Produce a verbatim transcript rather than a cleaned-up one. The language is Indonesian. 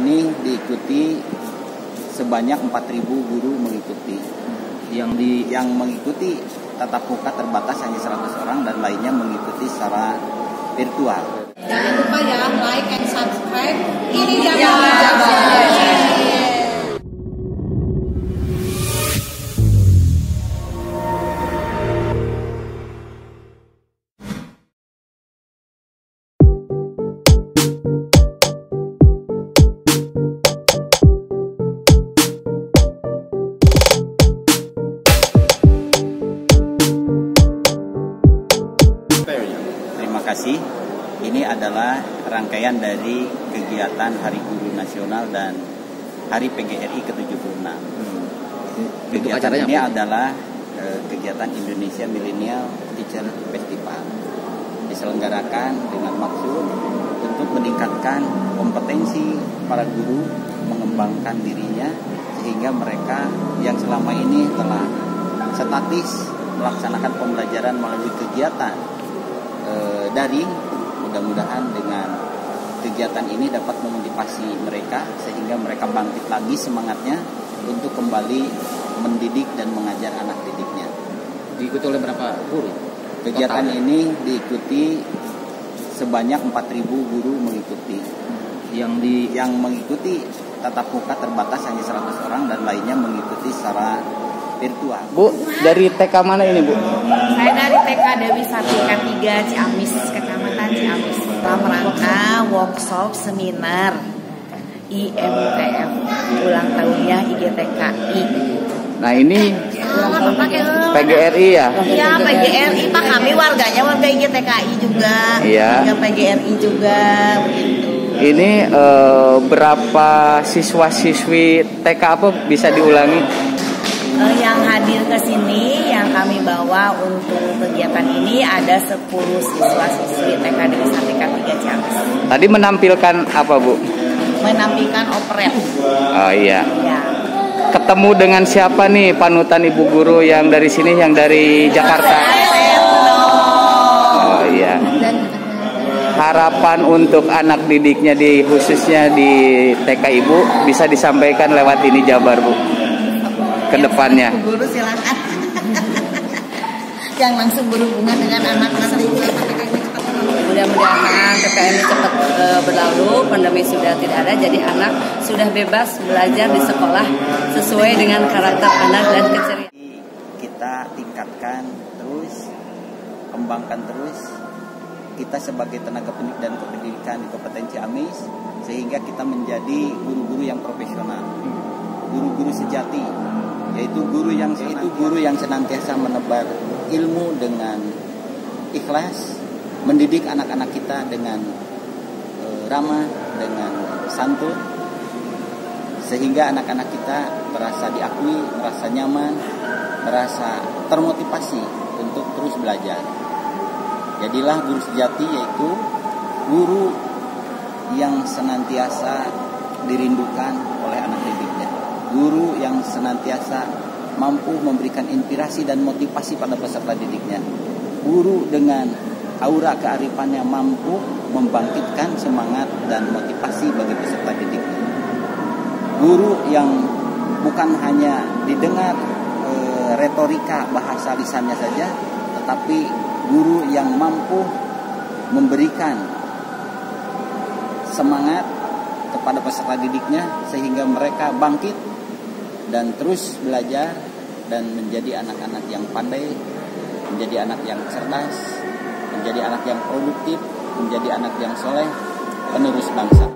ini diikuti sebanyak empat ribu guru mengikuti. Yang di yang mengikuti tatap muka terbatas hanya seratus orang dan lainnya mengikuti secara virtual. Jangan lupa ya like and subscribe. Ini Jabar. Jabar. Terima kasih. Ini adalah rangkaian dari kegiatan Hari Guru Nasional dan Hari P G R I ke tujuh puluh enam. hmm. Kegiatan ini apa? adalah eh, kegiatan Indonesia Millennial Teacher Festival. Diselenggarakan dengan maksud untuk meningkatkan kompetensi para guru, mengembangkan dirinya sehingga mereka yang selama ini telah statis melaksanakan pembelajaran melalui kegiatan e, daring, mudah-mudahan dengan kegiatan ini dapat memotivasi mereka sehingga mereka bangkit lagi semangatnya untuk kembali mendidik dan mengajar anak didiknya. Diikuti oleh berapa guru? Kegiatan Total. ini diikuti sebanyak empat ribu guru mengikuti. Yang di yang mengikuti tatap muka terbatas hanya seratus orang dan lainnya mengikuti secara virtual. Bu, dari T K mana ini, Bu? Saya dari T K Dewi Sartika tiga Ciamis, Kecamatan Ciamis. Dalam rangka workshop seminar I M T F ulang tahunnya I G T K I. Nah, ini P G R I ya? Iya, P G R I Pak, kami warganya warga I G T K I juga. Iya. Warga P G R I juga begitu. Ini eh, berapa siswa-siswi T K apa bisa diulangi? Uh, yang hadir ke sini yang kami bawa untuk kegiatan ini ada sepuluh siswa siswi T K Dewi Sartika tiga Ciamis. Tadi menampilkan apa, Bu? Menampilkan operet. Oh iya. Ya. Ketemu dengan siapa nih panutan ibu guru yang dari sini, yang dari Jakarta? Oh iya. Harapan untuk anak didiknya di khususnya di T K Ibu bisa disampaikan lewat ini Jabar, Bu. Kedepannya. Guru silakan. Yang langsung berhubungan dengan anak-anak. Mudah-mudahan P P K M ini cepat e, berlalu, pandemi sudah tidak ada, jadi anak sudah bebas belajar di sekolah sesuai dengan karakter anak dan keceriaan. Kita tingkatkan terus, kembangkan terus kita sebagai tenaga pendidik dan kependidikan di Kabupaten Ciamis sehingga kita menjadi guru-guru yang profesional, guru-guru sejati, yaitu guru yang yaitu guru yang senantiasa menebar ilmu dengan ikhlas, mendidik anak-anak kita dengan e, ramah, dengan santun, sehingga anak-anak kita merasa diakui, merasa nyaman, merasa termotivasi untuk terus belajar. Jadilah guru sejati, yaitu guru yang senantiasa dirindukan oleh anak didiknya, guru yang senantiasa mampu memberikan inspirasi dan motivasi pada peserta didiknya, guru dengan aura kearifannya mampu membangkitkan semangat dan motivasi bagi peserta didiknya. Guru yang bukan hanya didengar e, retorika bahasa lisannya saja, tetapi guru yang mampu memberikan semangat kepada peserta didiknya sehingga mereka bangkit dan terus belajar dan menjadi anak-anak yang pandai, menjadi anak yang cerdas, menjadi anak yang produktif, menjadi anak yang soleh, penerus bangsa.